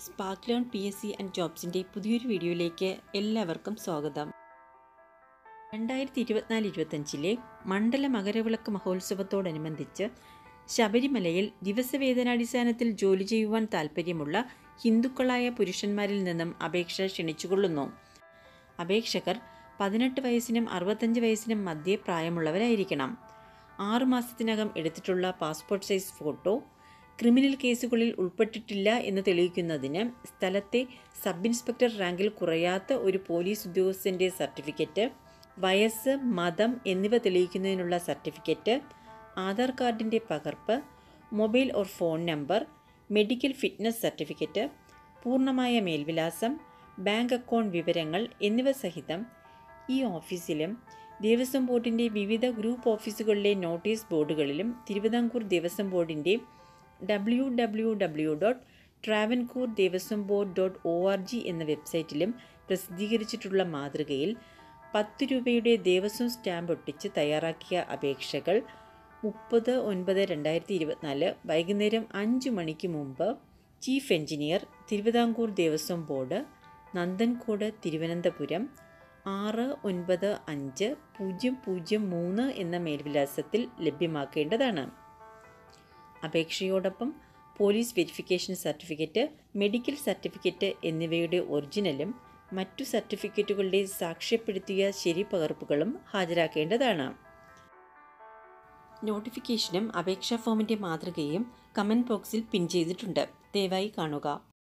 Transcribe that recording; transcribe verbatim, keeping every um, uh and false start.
Spark learn P S C and ജോബ്സിൻ്റെ പുതിയൊരു വീഡിയോയിലേക്ക് എല്ലാവർക്കും സ്വാഗതം. രണ്ടായിരത്തി ഇരുപത്തിനാല് ഇരുപത്തഞ്ചിലെ മണ്ഡല മകരവിളക്ക് മഹോത്സവത്തോടനുബന്ധിച്ച് ശബരിമലയിൽ ദിവസവേതനാടിസ്ഥാനത്തിൽ ജോലി ചെയ്യുവാൻ താൽപ്പര്യമുള്ള ഹിന്ദുക്കളായ പുരുഷന്മാരിൽ നിന്നും അപേക്ഷ ക്ഷണിച്ചുകൊള്ളുന്നു. അപേക്ഷകർ പതിനെട്ട് വയസ്സിനും അറുപത്തഞ്ച് വയസ്സിനും മധ്യേ പ്രായമുള്ളവരായിരിക്കണം. ആറുമാസത്തിനകം എടുത്തിട്ടുള്ള പാസ്പോർട്ട് സൈസ് ഫോട്ടോ, ക്രിമിനൽ കേസുകളിൽ ഉൾപ്പെട്ടിട്ടില്ല എന്ന് തെളിയിക്കുന്നതിന് സ്ഥലത്തെ സബ് ഇൻസ്പെക്ടർ റാങ്കിൽ കുറയാത്ത ഒരു പോലീസ് ഉദ്യോഗസ്ഥൻ്റെ സർട്ടിഫിക്കറ്റ്, വയസ്സ്, മതം എന്നിവ തെളിയിക്കുന്നതിനുള്ള സർട്ടിഫിക്കറ്റ്, ആധാർ കാർഡിൻ്റെ പകർപ്പ്, mobile or phone number, medical fitness certificate, പൂർണ്ണമായ മേൽവിലാസം, ബാങ്ക് അക്കൗണ്ട് വിവരങ്ങൾ എന്നിവ സഹിതം ഈ ഓഫീസിലും ദേവസ്വം ബോർഡിൻ്റെ വിവിധ ഗ്രൂപ്പ് ഓഫീസുകളിലെ നോട്ടീസ് ബോർഡുകളിലും തിരുവിതാംകൂർ ദേവസ്വം ബോർഡിൻ്റെ W W W dot Travancore Devaswom board dot O R G എന്ന വെബ്സൈറ്റിലും പ്രസിദ്ധീകരിച്ചിട്ടുള്ള മാതൃകയിൽ പത്ത് രൂപയുടെ ദേവസ്വം സ്റ്റാമ്പ് ഒട്ടിച്ച് തയ്യാറാക്കിയ അപേക്ഷകൾ മുപ്പത് ഒൻപത് രണ്ടായിരത്തി ഇരുപത്തിനാല് വൈകുന്നേരം അഞ്ച് മണിക്ക് മുമ്പ് chief engineer, Thiruvithamkur Devaswom board, Nandancode, Thiruvananthapuram ആറ് ഒൻപത് അഞ്ച് പൂജ്യം പൂജ്യം മൂന്ന് എന്ന മേൽവിലാസത്തിൽ ലഭ്യമാക്കേണ്ടതാണ്. അപേക്ഷയോടൊപ്പം police verification certificate, medical certificate എന്നിവയുടെ ഒറിജിനലും മറ്റു സർട്ടിഫിക്കറ്റുകളുടെ സാക്ഷ്യപ്പെടുത്തിയ ശരിപകർപ്പുകളും ഹാജരാക്കേണ്ടതാണ്. നോട്ടിഫിക്കേഷനും അപേക്ഷാ ഫോമിൻ്റെ മാതൃകയും കമൻറ്റ് ബോക്സിൽ പിൻ ചെയ്തിട്ടുണ്ട്. ദയവായി കാണുക.